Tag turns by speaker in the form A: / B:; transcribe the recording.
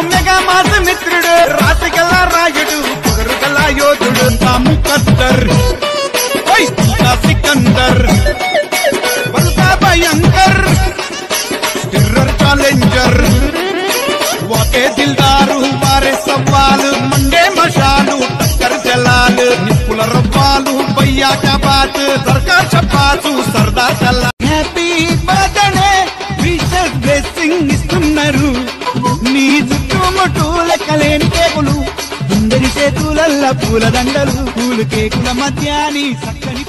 A: mega మాస మిత్రుడు రాసిగల రాయుడు పొగరుగల యోధుడు ముకద్దర్ సికందర్ వల్తా భయంకర్ టెర్రర్ ఛాలెంజర్ వాకే దిల్దారు వారే సవాలు మండే మషాలు టక్కర్ జలాలు నిప్పుల రవ్వాలు భయ్యా కా బాత్ సర్కార్ చపాసు సర్దార్ చల్లా హ్యాపీ బర్త్డే విషెస్ బ్లెస్సింగ్ ఇస్తున్నారు నీ చుట్టుముట్టు లెక్కలేని కేకులు అందరి చేతులల్ల పూల దండలు పూలు కేకుల మధ్య నీ చక్కని